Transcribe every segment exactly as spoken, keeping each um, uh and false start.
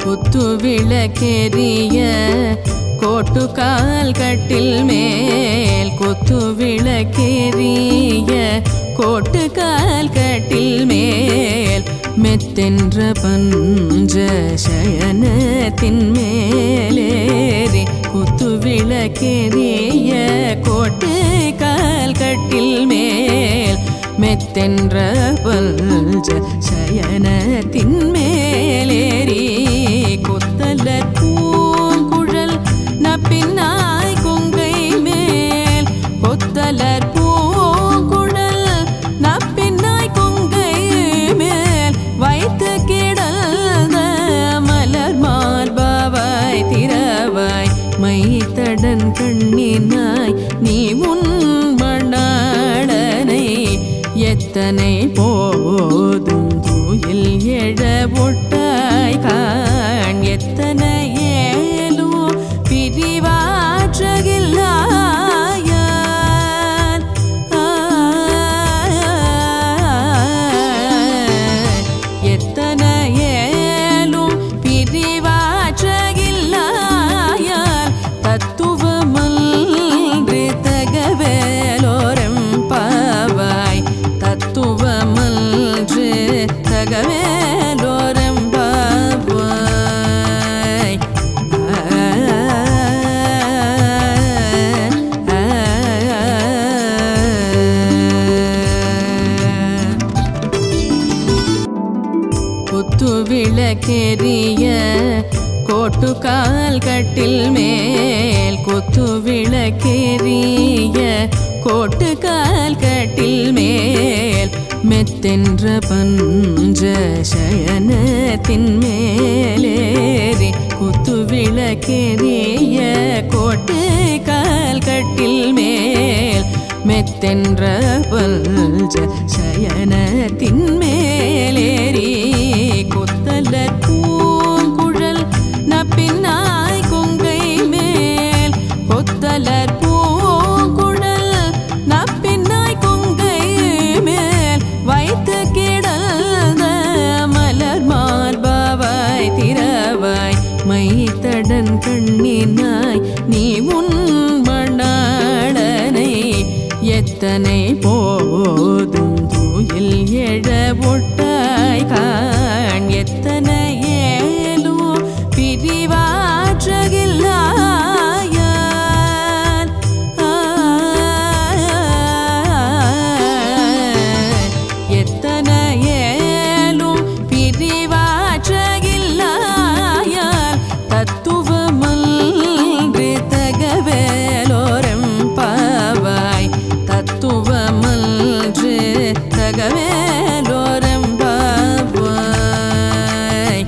குத்து விளக்கெரிய கோட்டுக்கால் கட்டில் மேல் குத்து விளக்கெரிய கோட்டுக்கால் கட்டில் மேல் மெத்தென்ற பஞ்ச சயனத்தின் மேலேறி குத்து விளக்கெரிய கோட்டுக்கால் கட்டில் மேல் மெத்தென்ற பஞ்ச சயனத்தின் மேலேறி கொத்தலர் பூங்குழல் நப்பின்னாய் கொங்கை மேல் கொத்தலர் பூங்குழல் நப்பின்னாய் கொங்கை மேல் வைத்து கிடந்த மலர் மார்பாவாய் திரவாய் மைத்தடன் கண்ணினாய் நீ உன் மணாளனை எத்தனை போதும் தூயில் எழ ஒட்டாய் காண் எத்தனை ஏலோ பிரிவாற்றகில்லாயான் எத்தனை ஏலும் பிரிவாற்றகில்லாயான் தத்துவமல்று தகவேலோரம் பாவாய் தத்துவமல்று தகவேலோரம் பாவாய் குத்து விளக்கெரிய கோட்டுக்கால் கட்டில் மேல் குத்து விளக்கெரிய கோட்டுக்கால் கட்டில் மேல் மெத்தென்ற பஞ்ச சயனத்தின் மேலேறி குத்து விளக்கெரிய கோட்டுக்கால் கட்டில் மேல் மெத்தென்ற பஞ்ச சயனத்தின் மேலேறி கொத்தலர் பூங்குழல் நப்பின்னாய் கொங்கை மேல் கொத்தலர் பூங்குழல் நப்பின்னாய் கொங்கை மேல் வைத்து கிடந்த மலர் மார்பாவாய் திரவாய் மைத்தடன் கண்ணினாய் நீ உன் மணாளனை எத்தனை போதும் தூயில் எழ ஒட்டாய் காண் எத்தனை ஏலோ பிரிவாற்றகில்லாயான் எத்தனை ஏலும் பிரிவாற்றகில்லாயான் தத்துவமல்று தகவேலோரம் பாவாய் தத்துவமல்று தகவேலோரம் பாவாய்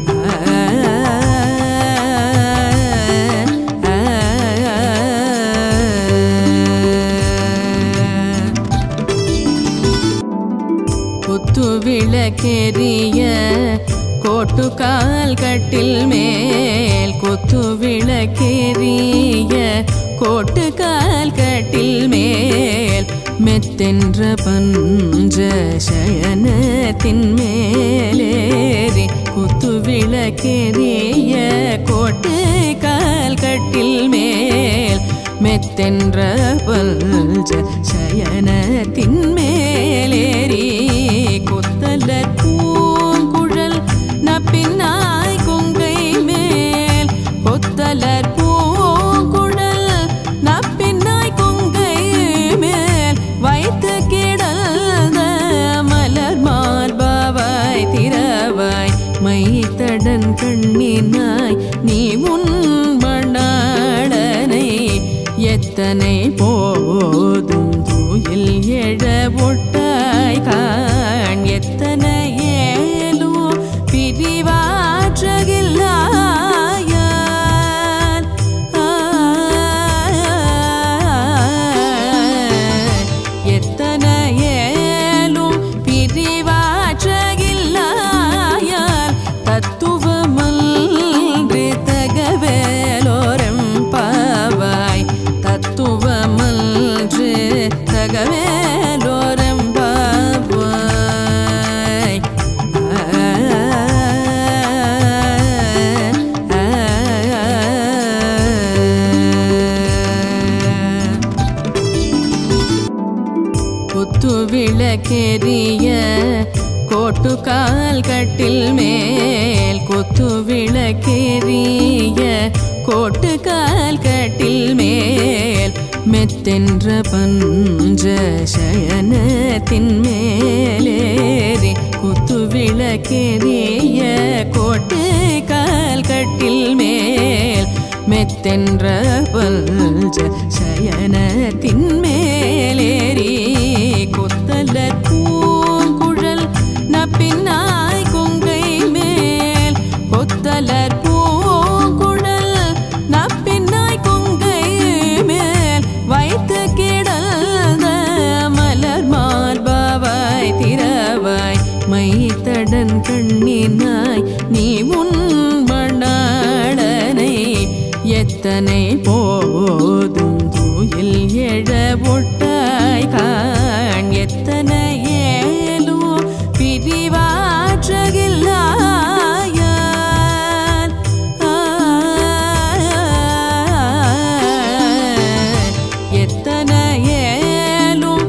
குத்து விளக்கெரிய கோட்டுக்கால் கட்டில் மேல் குத்து விளக்கெரிய கோட்டுக்கால் கட்டில் மேல் மெத்தென்ற பஞ்ச சயனத்தின் மேலேறி குத்து விளக்கெரிய கோட்டுக்கால் கட்டில் மேல் மெத்தென்ற பஞ்ச சயனத்தின் மேலேறி கொத்தலர் பூங்குழல் நப்பின்னாய் கொங்கை மேல் கொத்தலர் பூங்குழல் நப்பின்னாய் கொங்கை மேல் வைத்து கிடந்த மலர் மார்பாவாய் திரவாய் மைத்தடன் கண்ணினாய் நீ உன் மணாளனை எத்தனை போதும் தூயில் எழ ஒட்டாய் காண் எத்தனை ஏலோ பிரிவாற்றகில்லாயான் எத்தனை ஏலும் பிரிவாற்றகில்லாயான் தத்துவமல்று தகவேலோரம் பாவாய் தத்துவ விளக்கெரிய கோட்டுக்கால் கட்டில் மேல் கொத்து விளக்கெரிய கோட்டுக்கால் கட்டில் மேல் மெத்தென்ற பஞ்ச சயனத்தின் மேலேறி குத்து விளக்கெரிய கோட்டுக்கால் கட்டில் மேல் மெத்தென்ற பஞ்ச சயனத்தின் மேலேறி கொத்தலர் பூங்குழல் நப்பின்னாய் கொங்கை மேல் கொத்தலர் பூங்குழல் நப்பின்னாய் கொங்கை மேல் வைத்து கிடந்த மலர் மார்பாவாய் திரவாய் மைத்தடன் கண்ணினாய் நீ உன் மணாளனை எத்தனை போதும் தூயில் எழ ஒட்டாய் காண் எத்தனை ஏலோ பிரிவாற்றகில்லாயான் எத்தனை ஏலும்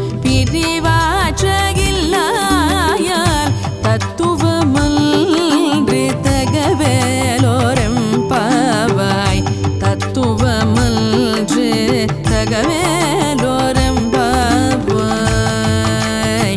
பிரிவாற்றகில்லாயான் தத்துவமன்று தகவேலோரம் பாவாய் தத்துவமன்று தகவேலோரம் பாவாய்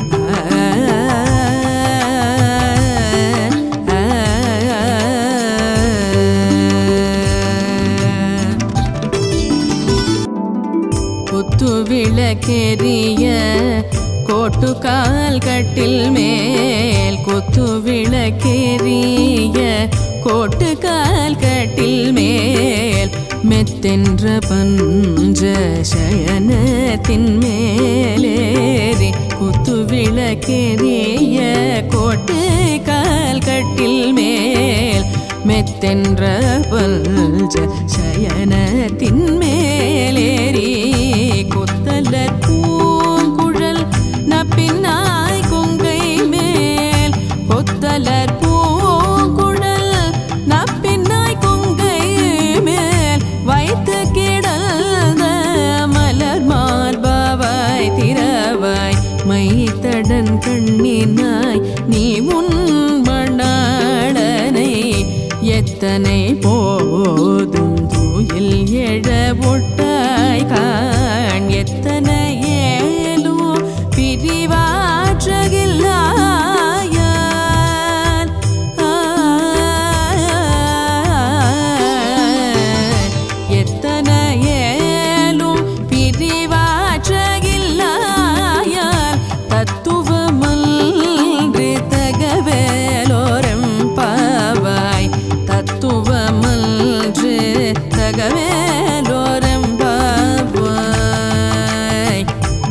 கொத்து விளக்கெரிய கோட்டுக்கால் கட்டில் மேல் கொத்து விளக்கெரிய கோட்டுக்கால் கட்டில் மேல் மெத்தென்ற பஞ்ச சயனத்தின் மேலேறி குத்து விளக்கெரிய கோட்டுக்கால் கட்டில் மேல் மெத்தென்ற பஞ்ச சயனத்தின் மேலேறி கொத்தலர் பூங்குழல் நப்பின்னாய் கொங்கை மேல் கொத்தலர் பூங்குழல் நப்பின்னாய் கொங்கை மேல் வைத்து கிடந்த மலர் மார்பாவாய் திரவாய் மைத்தடன் கண்ணினாய் நீ உன் மணாளனை எத்தனை போதும் தூயில் எழ ஒட்டாய் காண் எத்தனை ஏலோ பிரிவாற்றகில்லாயான் எத்தனை ஏலும் பிரிவாற்றகில்லாயான் தத்துவமன்று தகவேலோரம் பாவாய் தத்துவமன்று தகவேலோரம் பாவாய்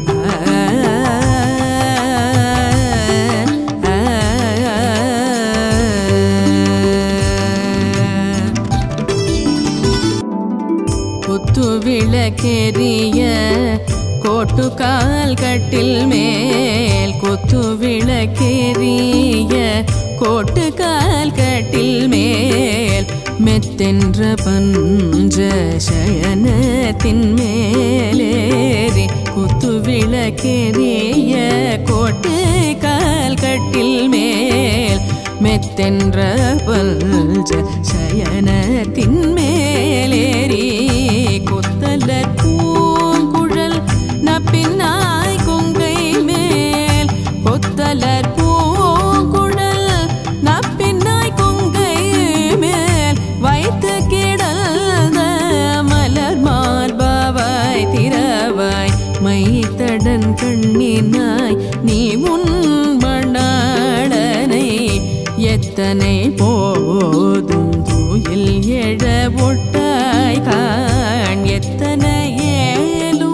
கொத்து விளக்கெரிய கோட்டுக்கால் கட்டில் மேல் கொத்து விளக்கெரிய கோட்டுக்கால் கட்டில் மேல் மெத்தென்ற பஞ்ச சயனத்தின் மேலேறி குத்து விளக்கெரிய கோட்டுக்கால் கட்டில் மேல் மெத்தென்ற பஞ்ச சயனத்தின் மேலேறி கொத்தலர் பூங்குழல் நப்பின்னாய் கொங்கை மேல் கொத்தலர் பூங்குழல் நப்பின்னாய் கொங்கை மேல் வைத்து கிடந்த மலர் மார்பாவாய் திரவாய் மைத்தடன் கண்ணினாய் நீ உன் மணாளனை எத்தனை போதும் தூயில் எழ ஒட்டாய் காண் எத்தனை ஏலோ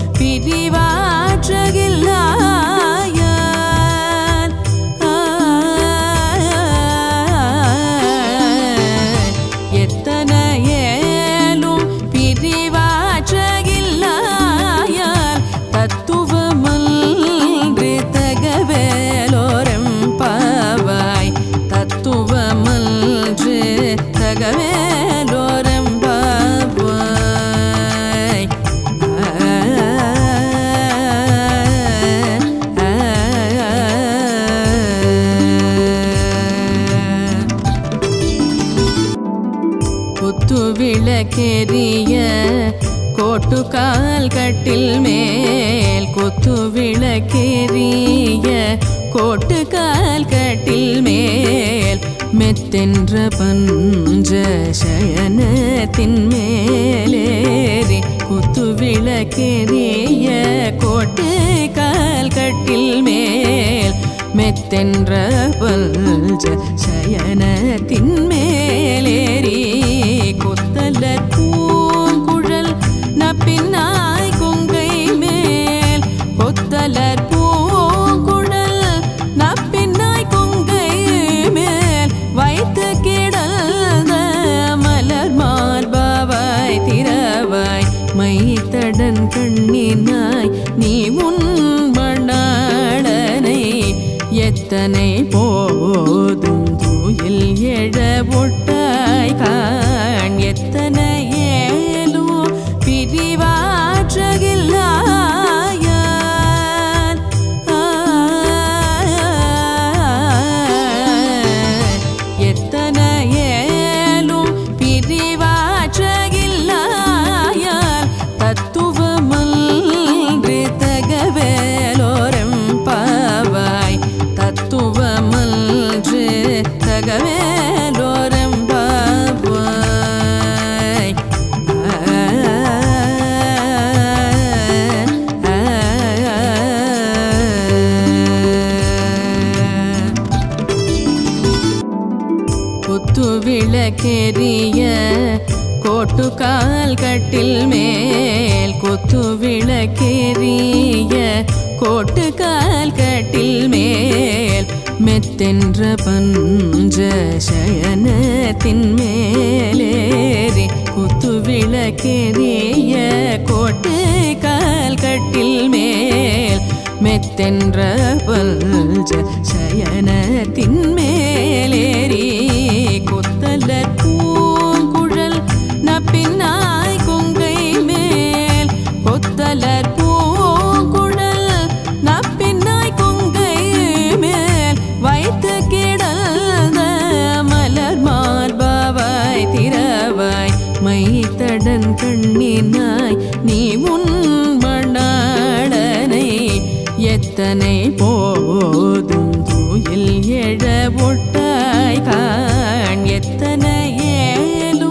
பிரிவாற்றகில்லாயான் எத்தனை ஏலும் பிரிவாற்றகில்லாயான் தத்துவமன்று தகவேலோரம் பாவாய் தத்துவமன்று தகவேலோரம் பாவாய் கோட்டுக்கால் கட்டில் மேல் கொத்து விளக்கெரிய கோட்டுக்கால் கட்டில் மேல் மெத்தென்ற பஞ்ச சயனத்தின் மேலேறி குத்து விளக்கெரிய கோட்டுக்கால் கட்டில் மேல் மெத்தென்ற பஞ்ச சயனத்தின் மேலேறி கொத்தலர் பூங்குழல் நப்பின்னாய் கொங்கை மேல் கொத்தலர் பூங்குழல் நப்பின்னாய் கொங்கை மேல் வைத்து கிடந்த மலர் மார்பாவாய் திரவாய் மைத்தடன் கண்ணினாய் நீ உன் மணாளனை எத்தனை போதும் தூயில் எழ ஒட்டாய் காண் எத்தனை ஏலோ பிரிவாற்றகில்லாயான் எத்தனை ஏலும் பிரிவாற்றகில்லாயான் தத்துவமன்று தகவேலோரம் பாவாய் தத்துவமன்று தகவேலோரம் பாவாய் குத்து விளக்கெரிய கோட்டுக்கால் கட்டில் மேல் கொத்து விளக்கெரிய கோட்டுக்கால் கட்டில் மேல் மெத்தென்ற பஞ்ச சயனத்தின் மேலேறி குத்து விளக்கெரிய கோட்டுக்கால் கட்டில் மேல் மெத்தென்ற பஞ்ச சயனத்தின் மேலேறி கொத்தலர் பூங்குழல் நப்பின்னாய் கொங்கை மேல் கொத்தலர் பூங்குழல் நப்பின்னாய் கொங்கை மேல் வைத்து கிடந்த மலர் மார்பாவாய் திரவாய் மைத்தடன் கண்ணினாய் நீ உன் மணாளனை எத்தனை போதும் தூயில் எழ ஒட்டாய் காண் எத்தனை ஏலோ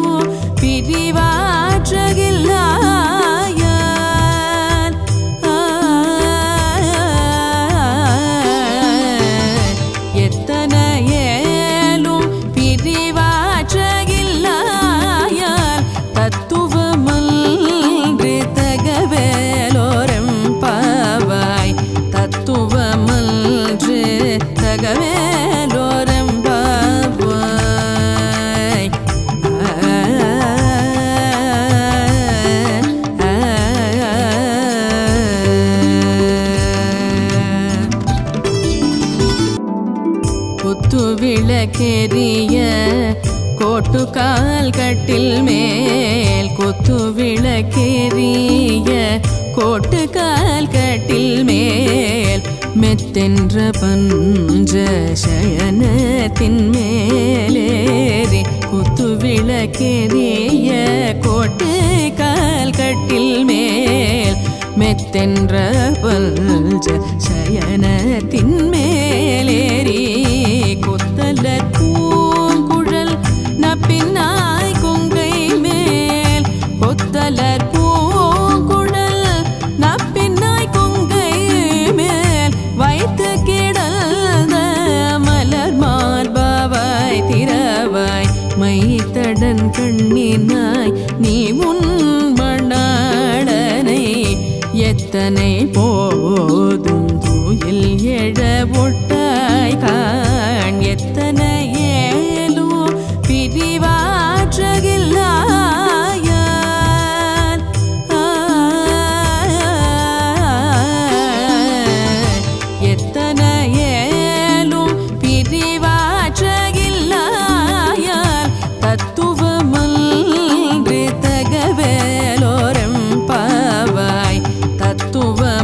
பிரிவாற்றகில்லாயான் எத்தனை ஏலும் பிரிவாற்றகில்லாயான் தத்துவமன்று தகவேலோரம் பாவாய் தத்துவமன்று தகவேலோரம் பாவாய் குத்து விளக்கெரிய கோட்டுக்கால் கட்டில் மேல் கொத்து விளக்கெரிய கோட்டுக்கால் கட்டில் மேல் மெத்தென்ற பஞ்ச சயனத்தின் மேலேறி குத்து விளக்கெரிய கோட்டுக்கால் கட்டில் மேல் மெத்தென்ற பஞ்ச சயனத்தின் மேலேறி கொத்தலர் பூங்குழல் நப்பின்னாய் கொங்கை மேல் கொத்தலர் பூங்குழல் நப்பின்னாய் கொங்கை மேல் வைத்து கிடந்த மலர் மார்பாவாய் திரவாய் மைத்தடன் கண்ணினாய் நீ உன் மணாளனை எத்தனை போதும் தூயில் எழ ஒட்டாய் காண் எத்தனை ஏலோ பிரிவாற்றகில்லாயான் எத்தனை ஏலும் பிரிவாற்றகில்லாயான் தத்துவமன்று தகவேலோரம் பாவாய் தத்துவ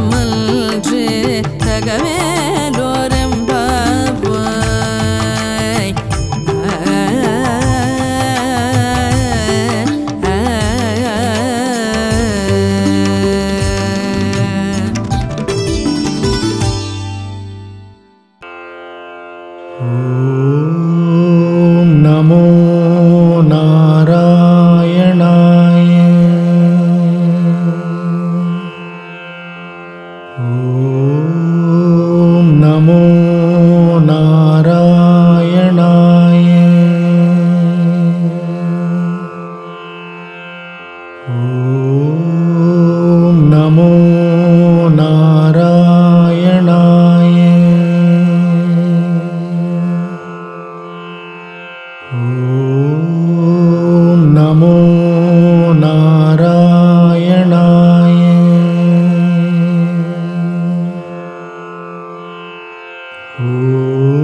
ஓம்